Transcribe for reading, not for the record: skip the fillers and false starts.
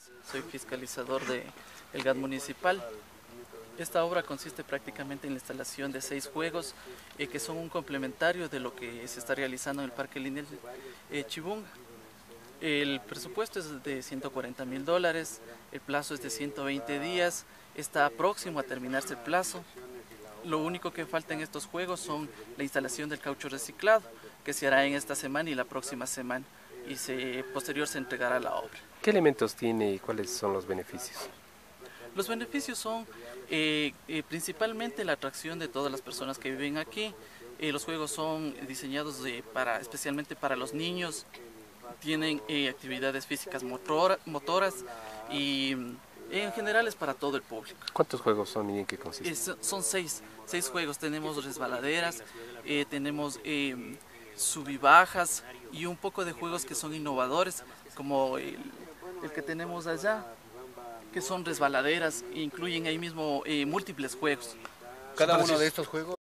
Álvarez, soy fiscalizador del GAT municipal. Esta obra consiste prácticamente en la instalación de 6 juegos que son un complementario de lo que se está realizando en el Parque Lineal Chibunga. El presupuesto es de $140.000, el plazo es de 120 días, está próximo a terminarse el plazo. Lo único que falta en estos juegos son la instalación del caucho reciclado, que se hará en esta semana y la próxima semana, y posterior se entregará la obra. ¿Qué elementos tiene y cuáles son los beneficios? Los beneficios son principalmente la atracción de todas las personas que viven aquí. Los juegos son diseñados especialmente para los niños, tienen actividades físicas motoras y en general es para todo el público. ¿Cuántos juegos son y en qué consisten? Son seis juegos, tenemos resbaladeras, tenemos subibajas y un poco de juegos que son innovadores, como el que tenemos allá, que son resbaladeras, incluyen ahí mismo múltiples juegos. Cada uno de estos juegos